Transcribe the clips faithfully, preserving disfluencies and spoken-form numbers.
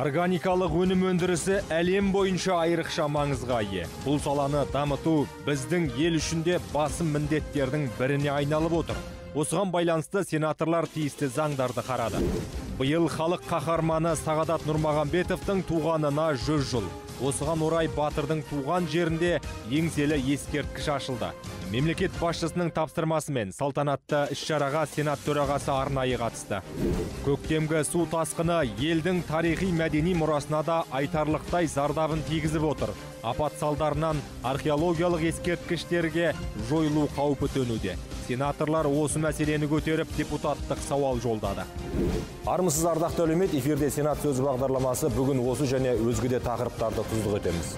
Органикалық өнім өндірісі әлем бойынша айрықша маңызға ие. Бұл саланы дамыту біздің ел үшінде басым міндеттердің біріне айналып отыр. Осыған байланысты сенаторлар тиісті заңдарды қарады. Биыл халық қаһарманы Сағадат Нұрмағамбетовтың туғанына жүз жыл. Осыған орай батырдың туған жерінде еңселі ескерткіш ашылды. Мемлекет басшысының тапсырмасымен салтанатты іс-шараға сенат төрағасы арнайы қатысты. Көктемгі су тасқыны елдің тарихи мәдени мұрасына да айтарлықтай зардабын тигізіп отыр. Апат салдарынан археологиялық ескерткіштерге жойылу қаупі төнуде. Сенаторлар осы мәселені көтеріп депутаттық сауал жолдады. Армысыз ардақты әлеумет, эфирде Сенат сөзі бағдарламасы. Бүгін осы және өзге де тақырыптарды тұздық етеміз.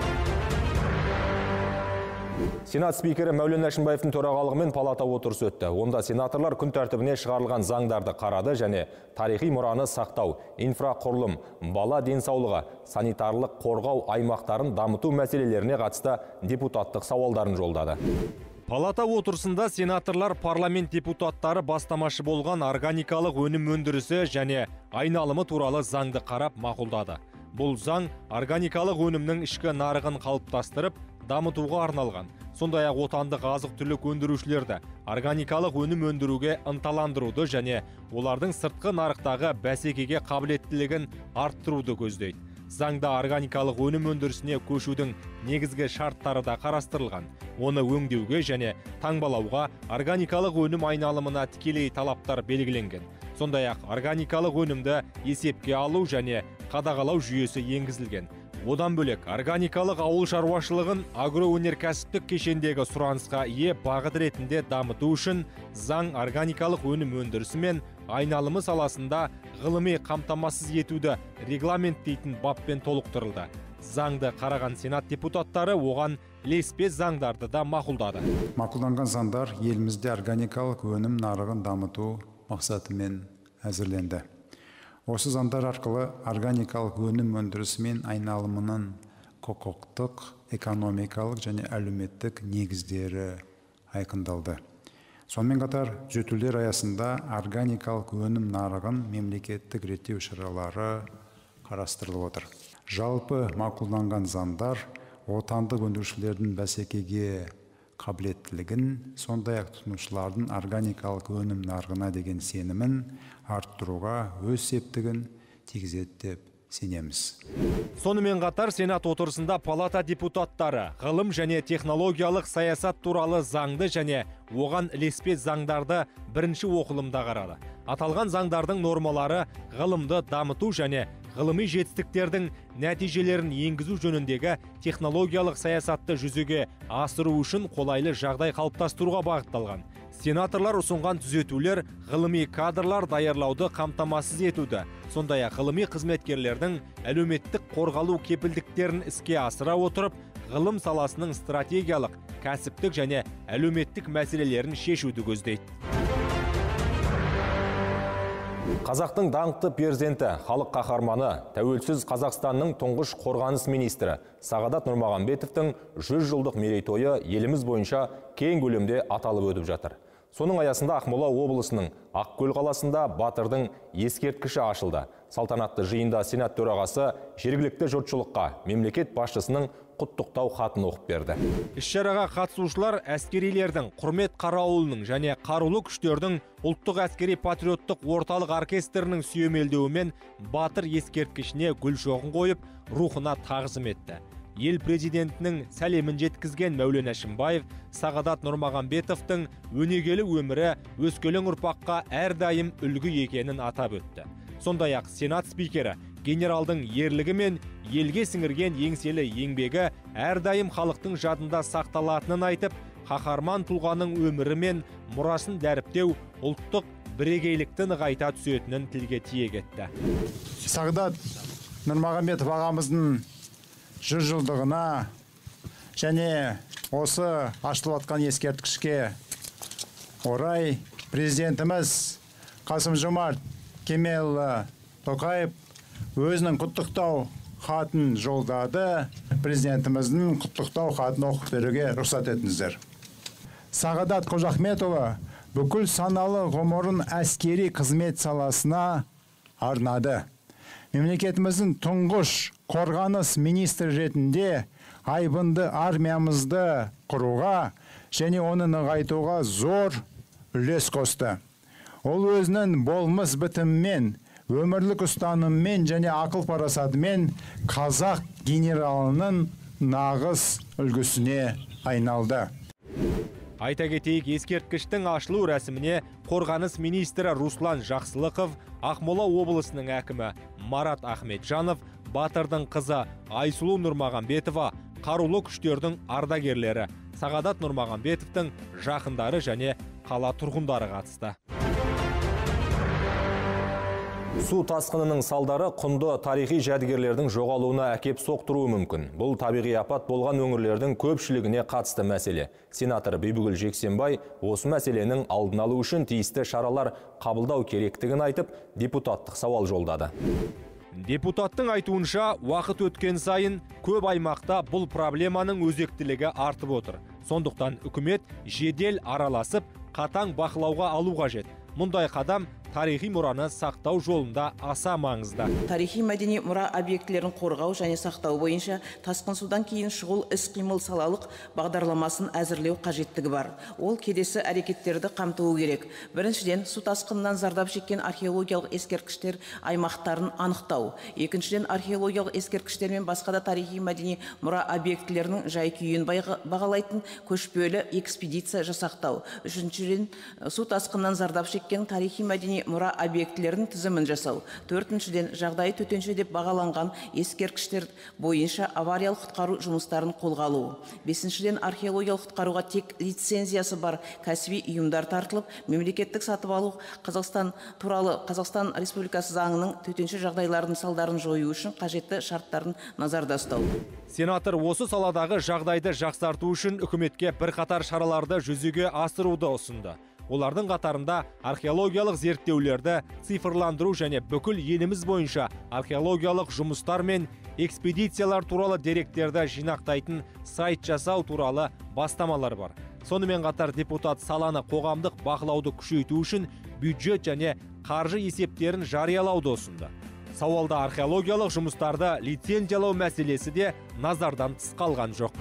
Сенат спикері Мәулен Әшімбаевтың төрағалығымен палата отырысы өтті. Онда сенаторлар күн тәртібіне шығарылған заңдарды қарады және тарихи мұраны сақтау, инфрақұрылым, бала денсаулығы, санитарлық қорғау аймақтарын дамыту мәселелеріне қатысты депутаттық сауалдарын жолдады. Палата отырысында сенаторлар парламент депутаттары бастамашы болған органикалық өнім өндірісі және айналымы туралы заңды қарап мақұлдады. Бұл заң органикалық өнімнің ішкі нарығын қалыптастырып, дамытуға арналған. Сондай-ақ отандық азық-түлік өндірушілерді органикалық өнім өндіруге ынталандыруды және олардың сыртқы нарықтағы бәсекеге қабілеттілігін арттыруды көздейді. Заңда органикалық өнім өндірісіне көшудің негізгі шарттары да қарастырылған. Оны өңдеуге және таңбалауға органикалық өнім айналымына тікелей талаптар белгіленген. Сондай-ақ органикалық өнімді есепке алу және қадағалау жүйесі енгізілген. Одан бөлек органикалық ауыл шаруашылығын агроөнеркәсіптік кешендегі сұранысқа ие бағыт ретінде дамыту үшін заң органикалық өнім өндірісі мен айналымы саласында ғылыми қамтамасыз етуді регламенттейтін баппен толықтырылды. Заңды қараған сенат депутаттары оған ілеспес заңдарды да мақұлдады. Мақұлданған заңдар елімізде органикалық өнім нарығын дамыту мақсатымен әзірленді. Осы заңдар арқылы органикалық өнім өндірісі мен айналымының құқықтық, экономикалық және әлеуметтік негіздері айқындалды. Сонымен қатар түзетулер аясында органикалық өнім нарығын мемлекеттік реттеу шаралары қарастырылып отыр. Жалпы мақұлданған заңдар отандық өндірушілердің бәсекеге қабілеттілігін, сондай-ақ тұтынушылардың органикалық өнім нарығына деген сенімін арттыруға өз септігін тигізеді деп сенеміз. Сонымен қатар сенат отырысында палата депутаттары ғылым және технологиялық саясат туралы заңды және оған ілеспес заңдарды бірінші оқылымда қарады. Аталған заңдардың нормалары ғылымды дамыту және ғылыми жетістіктердің нәтижелерін енгізу жөніндегі технологиялық саясатты жүзеге асыру үшін қолайлы жағдай қалыптастыруға бағытталған. Сенаторлар ұсынған түзетулер ғылыми кадрлар даярлауды қамтамасыз етуді, сондай-ақ ғылыми қызметкерлердің әлеуметтік қорғалу кепілдіктерін іске асыра отырып, ғылым саласының стратегиялық, кәсіптік және әлеуметтік мәселелерін шешуді көздейді. Қазақтың даңқты перзенті, халық қаһарманы, тәуелсіз Қазақстанның тұңғыш қорғаныс министрі Сағадат Нұрмағамбетовтың жүз жылдық мерейтойы еліміз бойынша кең көлемде аталып өтіп жатыр. Соның аясында Ақмола облысының Ақкөл қаласында батырдың ескерткіші ашылды. Салтанатты жиында сенат төрағасы жергілікті жұртшылыққа мемлекет басшысының құттықтау хатын оқып берді. Іс-шараға қатысушылар әскерилердің құрмет қарауылының және қарулы күштердің ұлттық әскери патриоттық орталық оркестрінің сүйемелдеуімен батыр ескерткішіне гүл шоғын қойып, рухына тағзым етті. Ел президентінің сәлемін жеткізген Мәулен Әшімбаев Сағадат Нұрмағамбетовтың өнегелі өмірі өскелең ұрпаққа әрдайым үлгі екенін атап өтті. Сондай-ақ сенат спикері генералдың ерлігі мен елге сіңірген еңселі еңбегі әрдайым халықтың жадында сақталатынын айтып, қаһарман тұлғаның өмірі мен мұрасын дәріптеу ұлттық бірегейлікті нығайта түсетінін тілге тиек етті. Сағадат Нұрмағамбетов ағамыздың жүз жылдығына және осы ашылып жатқан ескерткішке орай президентіміз Қасым-Жомарт Кемелұлы Тоқаев өзінің құттықтау хатын жолдады. Президентіміздің құттықтау хатын оқып беруге рұқсат етіңіздер. Сағадат Қожахметұлы бүкіл саналы ғұмырын әскери қызмет саласына арнады. Мемлекетіміздің тұңғыш қорғаныс министрі ретінде айбынды армиямызды құруға және оны нығайтуға зор үлес қосты. Ол өзінің болмыс бітімімен, өмірлік ұстаныммен және ақыл парасатымен қазақ генералының нағыз үлгісіне айналды. Айта кетейік, ескерткіштің ашылу рәсіміне қорғаныс министрі Руслан Жақсылықов, Ақмола облысының әкімі Марат Ахметжанов, Батырдың қызы Айсұлу Нұрмағамбетова, қарулы күштердің ардагерлері Сағадат Нұрмағамбетовтың жақындары және қала тұрғындары қатысты. Су тасқынының салдары құнды тарихи жәдігерлердің жоғалуына әкеп соқтыруы мүмкін. Бұл табиғи апат болған өңірлердің көпшілігіне қатысты мәселе. Сенатор Бибігүл Жексенбай осы мәселенің алдын алу үшін тиісті шаралар қабылдау керектігін айтып, депутаттық сауал жолдады. Депутаттың айтуынша, уақыт өткен сайын көп аймақта бұл проблеманың өзектілігі артып отыр. Сондықтан үкімет жедел араласып, қатаң бақылауға алу қажет. Мұндай қадам тарихи мұраны сақтау жолында аса маңызды. Тарихи мәдени мұра объектілерін қорғау және сақтау бойынша тасқын судан кейін шұғыл іс-қимыл салалық бағдарламасын әзірлеу қажеттігі бар. Ол келесі әрекеттерді қамтуы керек. Біріншіден, су тасқынынан зардап шеккен археологиялық ескерткіштер аймақтарын анықтау. Екіншіден, археологиялық ескерткіштер мен басқа да тарихи мәдени мұра объектілерінің жай-күйін бағалайтын көшпелі экспедиция жасақтау. Үшіншіден, су тасқынынан зардап шеккен тарихи мәдени мұра объектілерінің тізімін жасау. Төртіншіден, жағдайы төтенше деп бағаланған ескерткіштер бойынша авариялық құтқару жұмыстарын қолға алу. Бесіншіден, археологиялық құтқаруға тек лицензиясы бар кәсіби ұйымдар тартылып, мемлекеттік сатып алу Қазақстан туралы Қазақстан Республикасы заңының төтенше жағдайлардың салдарын жою үшін қажетті шарттарын назарда ұстау. Сенатор осы саладағы жағдайды жақсарту үшін үкіметке бірқатар шараларды жүзеге асыруды ұсынды. Олардың қатарында археологиялық зерттеулерді цифрландыру және бүкіл еліміз бойынша археологиялық жұмыстар мен экспедициялар туралы деректерді жинақтайтын сайт жасау туралы бастамалар бар. Сонымен қатар депутат саланы қоғамдық бақылауды күшейту үшін бюджет және қаржы есептерін жариялауды ұсынды. Сауалда археологиялық жұмыстарды лицензиялау мәселесі де назардан тыс қалған жоқ.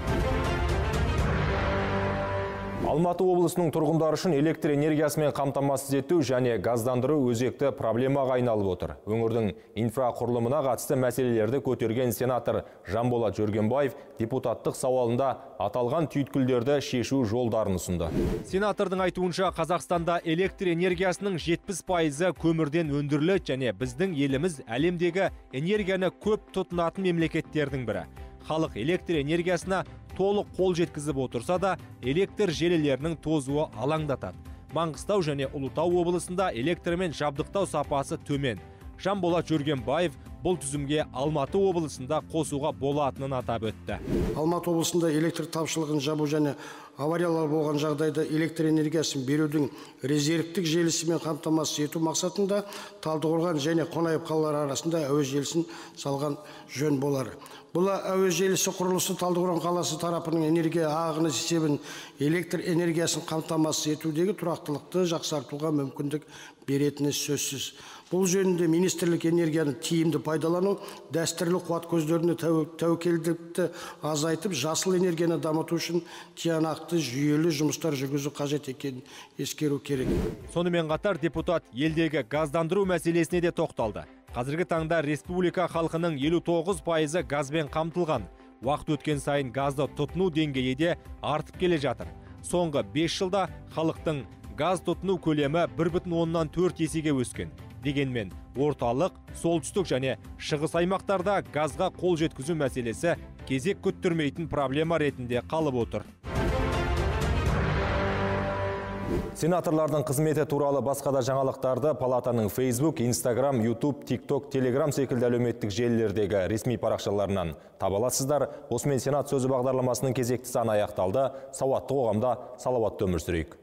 Алматы облысының тұрғындары үшін электр энергиясымен қамтамасыз ету және газдандыру өзекті проблемаға айналып отыр. Өңірдің инфрақұрылымына қатысты мәселелерді көтерген сенатор Жанболат Жөргенбаев депутаттық сауалында аталған түйткілдерді шешу жолдарын ұсынды. Сенатордың айтуынша, Қазақстанда электр энергиясының жетпіс пайызы көмірден өндіріледі және біздің еліміз әлемдегі энергияны көп тұтынатын мемлекеттердің бірі. Халық электр энергиясына толық қол жеткізіп отырса да, электр желілерінің тозуы алаңдатады. Маңғыстау және Ұлытау облысында электрмен жабдықтау сапасы төмен. Жанболат Жөргенбаев бұл тізімге Алматы облысында қосуға болатынын атап өтті. Алматы облысында электр тапшылығын жабу және авариялар болған жағдайда электр энергиясын берудің резервтік желісімен қамтамасыз ету мақсатында Талдықорған және Қонаев қалалары арасында әуе желісін салған жөн болар. Бұл әуе желісі құрылысы Талдықорған қаласы тарапының энергия ағыны есебін электр энергиясын қамтамасыз етудегі тұрақтылықты жақсартуға мүмкіндік беретіні сөзсіз. Бұл жөнінде министрлік энергияны тиімді пайдалану, дәстүрлі қуат көздеріне тәуекелдікті азайтып, жасыл энергияны дамыту үшін тиянақты жүйелі жұмыстар жүргізу қажет екенін ескеру керек. Сонымен қатар депутат елдегі газдандыру мәселесіне де тоқталды. Қазіргі таңда республика халқының елу тоғыз пайызы газбен қамтылған. Уақыт өткен сайын газды тұтыну деңгейі де артып келе жатыр. Соңғы бес жылда халықтың газ тұтыну көлемі бір бүтін оннан төрт есеге өскен. Дегенмен, орталық, солтүстік және шығыс аймақтарда газға қол жеткізу мәселесі кезек күттірмейтін проблема ретінде қалып отыр. Сенаторлардың қызметі туралы басқа да жаңалықтарды палатаның Facebook, Instagram, YouTube, TikTok, Telegram секілді әлеуметтік желілердегі ресми парақшаларынан таба аласыздар. Осымен Сенат сөзі бағдарламасының кезекті саны аяқталды. Сауатты қоғамда салауатты өмір сүрейік.